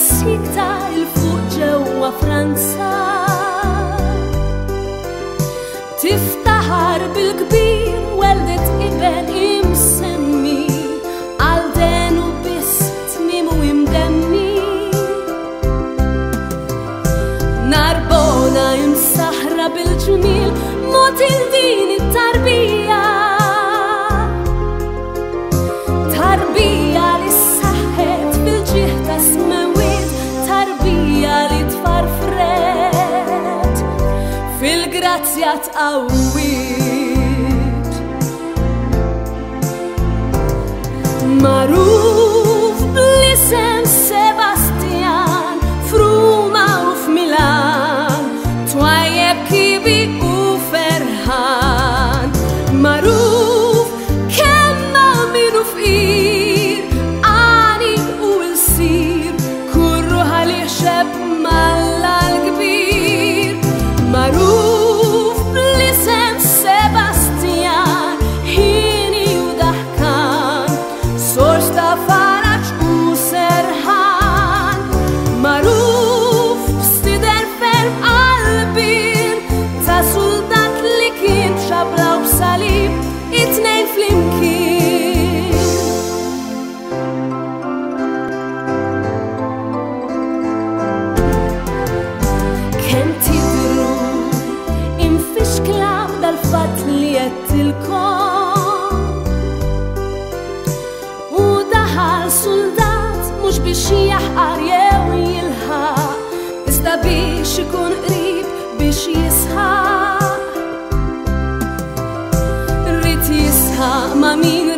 sikta il-fuq ġewwa Franza. Tiftaħar bil-kbir weldet iben imsemmi għal denu biss tmimu imdemmi. Narbona imsaħra bil-ġmil mod il-din it-tarbija. Tarbija li s-saħħet fil-ġieħ ta' smewiet, tarbija li tfarfret fil-grazzja tqawwiet. Magħruf bl-isem Sebastian f'Ruma u f'Milan, twajjeb kibi u ferħan. Magħruf kemm minu fqir, għani u l-sir, kurru ħalih xeb malla l-kbir. Magħruf bl-isem Sebastian, ħini u daħkan, sors ta' faraġ u serħan. Magħruf b'stider ferm qalbin ta' soldat li kien xablaw b'salib it-tnejn flimkien. Kemm tidru infixkla dal-fatt li jettilkom, u daħal soldat mhux biex jaħqar jew jilħaq, iżda biex ikun qrib biex jisħaq. Rrid jisħaq ma' min